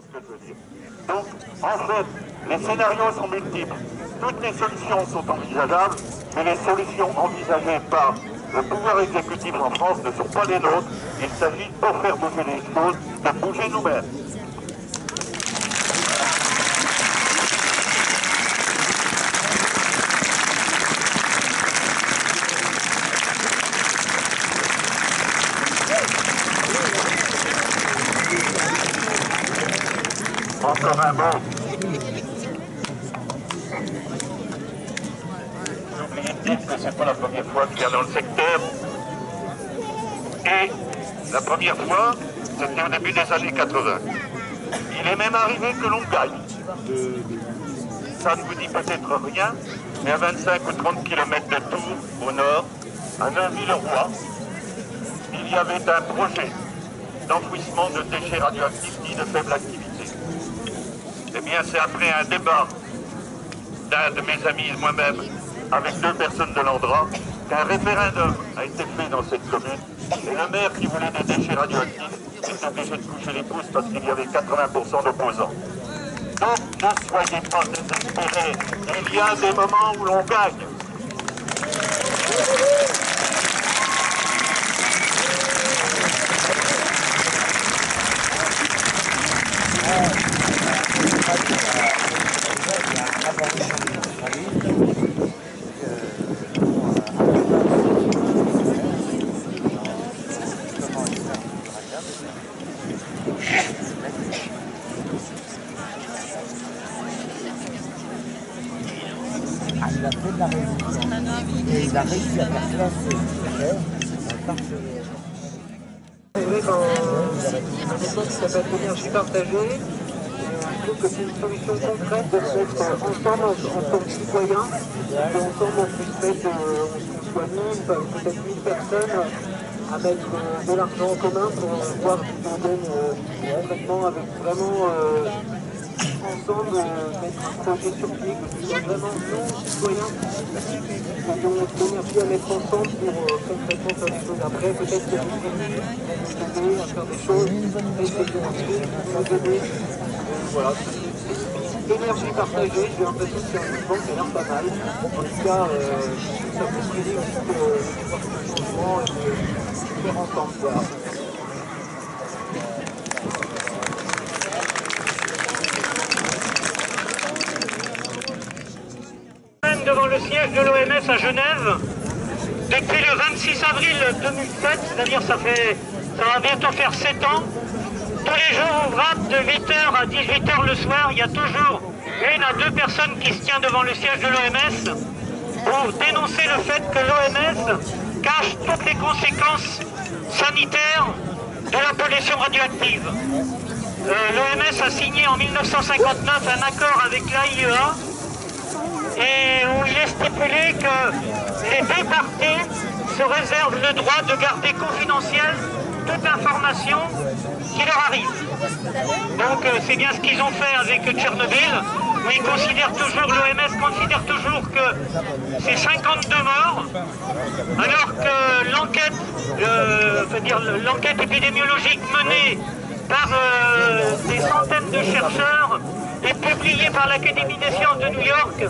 ce que je veux dire. Donc, en fait, les scénarios sont multiples. Toutes les solutions sont envisageables, mais les solutions envisagées par le pouvoir exécutif en France ne sont pas les nôtres. Il s'agit, pour faire bouger les choses, de bouger nous-mêmes. Encore un mot. J'ai oublié de dire que c'est pas la première fois qu'il y a dans le secteur. Et la première fois, c'était au début des années 80. Il est même arrivé que l'on gagne. Ça ne vous dit peut-être rien, mais à 25 ou 30 km de Tours, au nord, à Neuville-le-Roi, il y avait un projet d'enfouissement de déchets radioactifs dits de faible activité. Eh bien, c'est après un débat d'un de mes amis et moi-même avec 2 personnes de l'Andra qu'un référendum a été fait dans cette commune et le maire qui voulait des déchets radioactifs est obligé de coucher les pouces parce qu'il y avait 80% d'opposants. Donc, ne soyez pas désespérés, il y a des moments où l'on gagne. Il a fait de la résistance et il a réussi à faire classer C'est vrai qu'en époque qui s'appelle l'énergie partagée, je trouve que c'est une solution concrète de se mettre ensemble en tant que citoyens, et ensemble on puisse mettre, on soit 1000, peut-être 1000 personnes à mettre de l'argent en commun pour voir si on donne concrètement avec vraiment ensemble mettre un projet sur pied, que ce soit vraiment nous, citoyens, qui ont l'énergie à mettre ensemble pour concrètement faire des choses. Après, peut-être qu'il y a des élus qui vont nous aider à faire des choses, des technologies qui vont nous aider. Voilà, c'est l'énergie partagée, j'ai l'impression que c'est un mouvement qui a l'air pas mal. En tout cas, ça peut se aider aussi pour le changement et de faire ensemble. Voilà. Devant le siège de l'OMS à Genève, depuis le 26 avril 2007, c'est-à-dire ça va bientôt faire 7 ans, tous les jours ouvrables de 8h à 18h le soir, il y a toujours 1 à 2 personnes qui se tiennent devant le siège de l'OMS pour dénoncer le fait que l'OMS cache toutes les conséquences sanitaires de la pollution radioactive. L'OMS a signé en 1959 un accord avec l'AIEA et où il est stipulé que les 2 parties se réservent le droit de garder confidentielle toute information qui leur arrive. Donc c'est bien ce qu'ils ont fait avec Tchernobyl, où ils considèrent toujours, l'OMS considère toujours que c'est 52 morts, alors que l'enquête épidémiologique menée par des centaines de chercheurs et publiée par l'Académie des sciences de New York,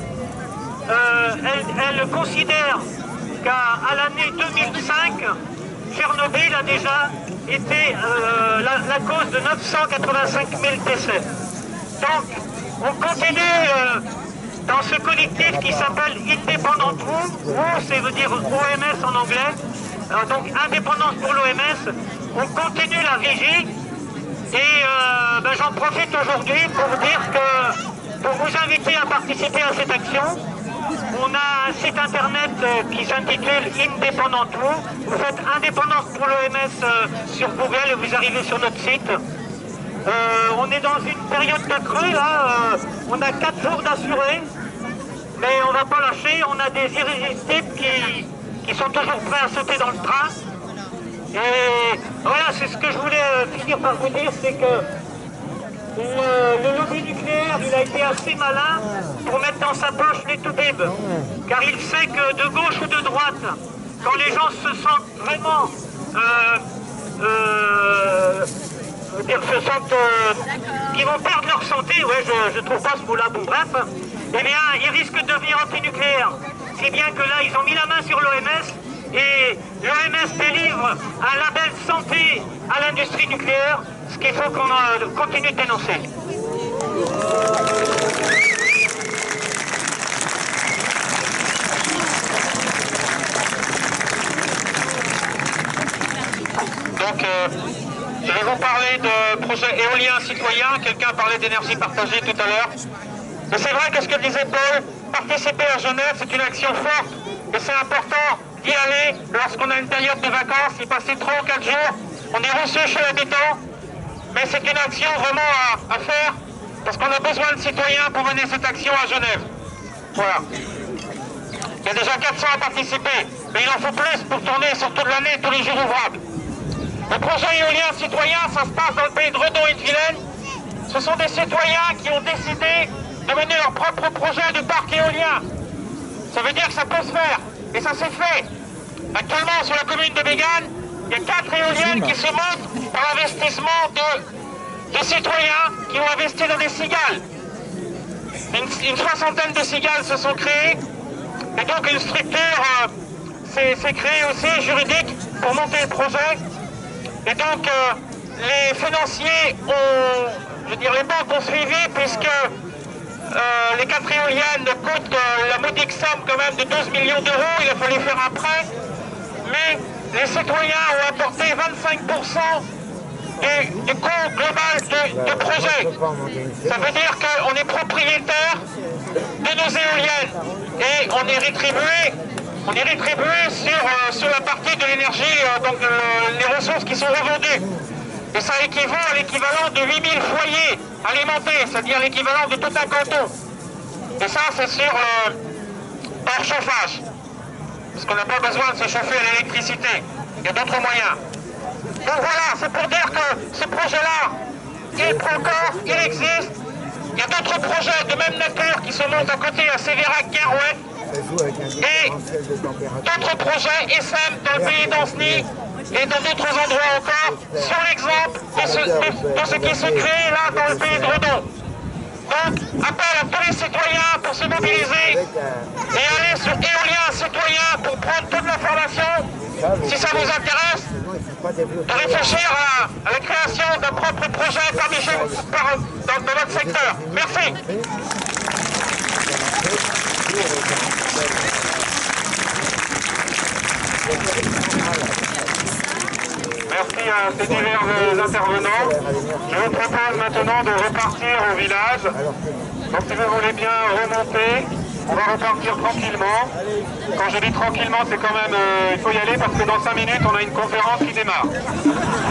elle considère qu'à l'année 2005, Tchernobyl a déjà été la cause de 985 000 décès. Donc, on continue dans ce collectif qui s'appelle Independent Who, ça veut dire OMS en anglais, donc Indépendance pour l'OMS, on continue la vigie et j'en profite aujourd'hui pour dire que, pour vous inviter à participer à cette action. On a un site internet qui s'intitule Independent Who. Vous faites Indépendance pour l'OMS sur Google et vous arrivez sur notre site. On est dans une période de crue là, on a 4 jours d'assurés, mais on ne va pas lâcher, on a des irrésistibles qui sont toujours prêts à sauter dans le train. Et voilà, c'est ce que je voulais finir par vous dire, c'est que le lobby nucléaire, il a été assez malin pour mettre dans sa poche les toubibs, car il sait que de gauche ou de droite, quand les gens se sentent vraiment qui vont perdre leur santé, ouais, je trouve pas ce mot-là, bon bref, eh bien, ils risquent de devenir antinucléaires. Si bien que là, ils ont mis la main sur l'OMS, et l'OMS délivre un label santé à l'industrie nucléaire, ce qu'il faut qu'on continue de dénoncer. Donc, je vais vous parler de projet éolien citoyen. Quelqu'un parlait d'énergie partagée tout à l'heure. Mais c'est vrai que ce que disait Paul, participer à Genève, c'est une action forte. Et c'est important d'y aller lorsqu'on a une période de vacances, y passer 3 ou 4 jours. On est reçu chez l'habitant. Mais c'est une action vraiment à faire, parce qu'on a besoin de citoyens pour mener cette action à Genève. Voilà. Il y a déjà 400 à participer, mais il en faut plus pour tourner sur toute l'année, tous les jours ouvrables. Le projet éolien citoyen, ça se passe dans le pays de Redon et de Vilaine. Ce sont des citoyens qui ont décidé de mener leur propre projet de parc éolien. Ça veut dire que ça peut se faire, et ça s'est fait. Actuellement, sur la commune de Bégane, il y a 4 éoliennes qui se montent par l'investissement de citoyens qui ont investi dans des cigales. Une soixantaine de cigales se sont créées, et donc une structure s'est créée aussi juridique pour monter le projet. Et donc les financiers les banques ont suivi, puisque les 4 éoliennes coûtent la modique somme quand même de 12 millions d'euros. Il a fallu faire un prêt, mais les citoyens ont apporté 25% du coût global du projet. Ça veut dire qu'on est propriétaire de nos éoliennes et on est rétribué sur la partie de l'énergie, donc les ressources qui sont revendues. Et ça équivaut à l'équivalent de 8000 foyers alimentés, c'est-à-dire l'équivalent de tout un canton. Et ça, c'est sur hors chauffage. Parce qu'on n'a pas besoin de se chauffer à l'électricité. Il y a d'autres moyens. Donc voilà, c'est pour dire que ce projet-là, il prend corps, il existe. Il y a d'autres projets de même nature qui se montent à côté à Sévérac-Garouette. Et d'autres projets SM dans le pays d'Anceny et dans d'autres endroits encore, sur l'exemple de ce qui se crée là dans le pays de Redon. Donc, appel à tous les citoyens pour se mobiliser et aller sur Éolien Citoyen pour prendre toute l'information, si ça vous intéresse, de réfléchir à la création d'un propre projet dans notre secteur. Merci. Merci à ces divers intervenants. Je vous propose maintenant de repartir au village. Donc si vous voulez bien remonter, on va repartir tranquillement. Quand je dis tranquillement, c'est quand même, il faut y aller parce que dans 5 minutes, on a une conférence qui démarre.